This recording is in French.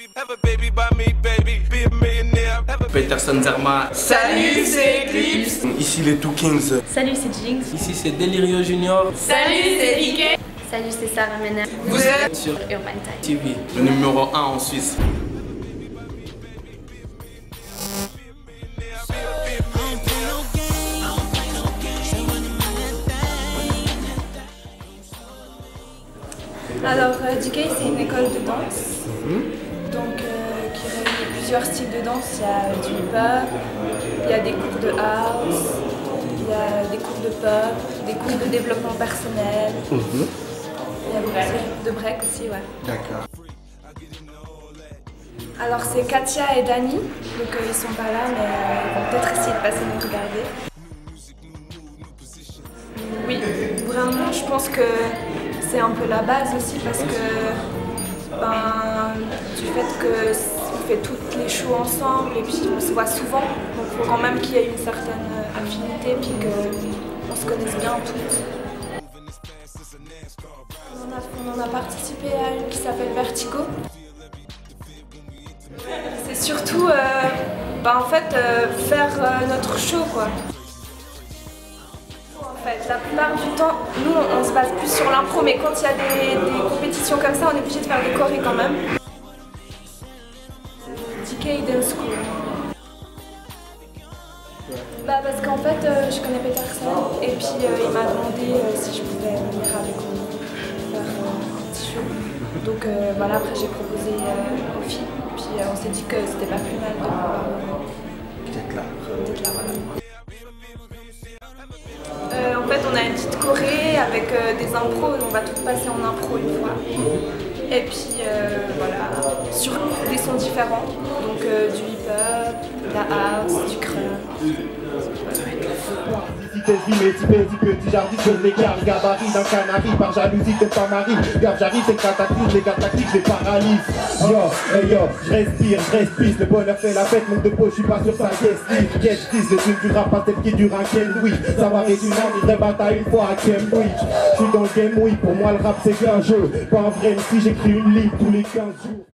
Peterson Zerma. Salut, c'est Eclipse. Ici les Two Kings. Salut, c'est Jinx. Ici c'est Delirio Junior. Salut, c'est Ike. Salut, c'est Sarah Mena. Vous êtes Sur Urban Time TV. Le numéro 1 en Suisse. Alors, DK, c'est une école de danse, donc qui réunit plusieurs styles de danse. Il y a du hip-hop, il y a des cours de house, il y a des cours de pop, des cours de développement personnel. Il y a beaucoup de break aussi, ouais. D'accord. Alors, c'est Katia et Dani, donc ils sont pas là, mais ils vont peut-être essayer de passer nous regarder. Oui, vraiment, je pense que c'est un peu la base aussi parce que du fait qu'on fait toutes les shows ensemble et puis on se voit souvent, donc il faut quand même qu'il y ait une certaine affinité puis qu'on se connaisse bien toutes. On en a participé à une qui s'appelle Vertigo. C'est surtout faire notre show, quoi. La plupart du temps, nous on se base plus sur l'impro, mais quand il y a des compétitions comme ça, on est obligé de faire des chorés quand même. DK Dance School. Parce qu'en fait, je connais Peterson et puis il m'a demandé si je pouvais venir avec lui faire un petit show. Donc voilà, après j'ai proposé aux filles, puis on s'est dit que c'était pas plus mal de pouvoir Peut-être là. voilà. En fait, on a une petite choré avec des impros, on va tout passer en impro une fois. Et puis voilà, sur des sons différents, donc du hip-hop, de la house, du crunk. Petit jardin sur l'écart, gabarit d'un canari, par jalousie de ta mari. Gaffe, j'arrive, c'est cataclysme, les gars tactiques, je les paralyse. Yo, hey yo, je respire, le bonheur fait la fête, manque de peau, je suis pas sur sa guest list. Guest list, le truc du rap, pas tel qui dure un Ken Louis. Ça va résumer en une vraie bataille une fois à Cambridge. Je suis dans le game, oui, pour moi le rap c'est qu'un jeu. Pas un vrai MC, j'écris une ligne tous les 15 jours.